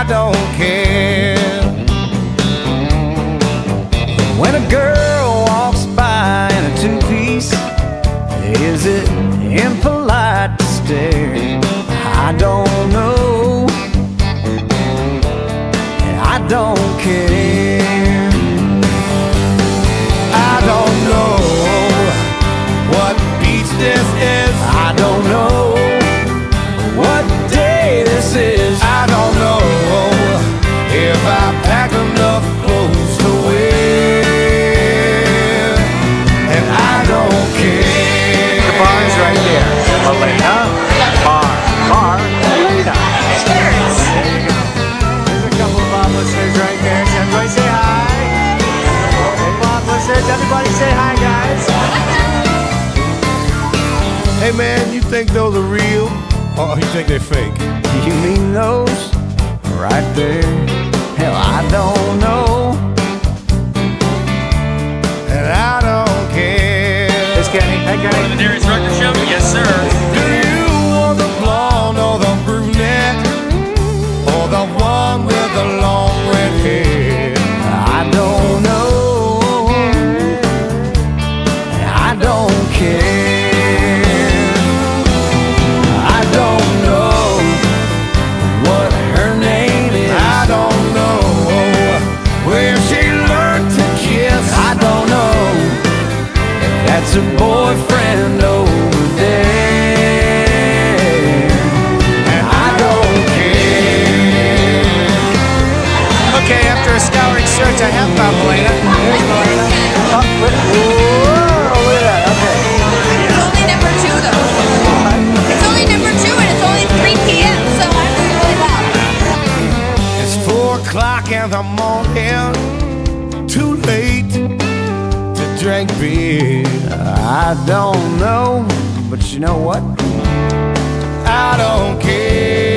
I don't care. When a girl walks by in a two-piece, is it impolite to stare? I don't know, and I don't care. I don't know what beach this is. I don't know what day this is. I don't know if I pack enough clothes to wear, and I don't care. The bar is right there. Elena, bar, Elena. Cheers. There you go. There's a couple of Bob listeners right there. Can everybody say hi? Hey, Bob listeners, everybody say hi, guys. Hey man, you think those are real, or you think they're fake? You mean those right there? Hell, I don't know, and I don't care. Hey, Kenny. Hey, Kenny. The Darius Rucker Show? Yes, sir. Do you want the blonde or the brunette, or the one with the long red hair? I don't know, and I don't care. I don't know what her name is. I don't know where she learned to kiss. I don't know if that's her boyfriend over there. And I don't care. Okay, after a scouring search, I have found Elena. Here's Elena. Oh, look at that. Okay. It's only number 2 though. It's only number 2 and it's only 3 p.m. So I'm doing really well. It's 4 o'clock in the morning, too late to drink beer. I don't know, but you know what? I don't care.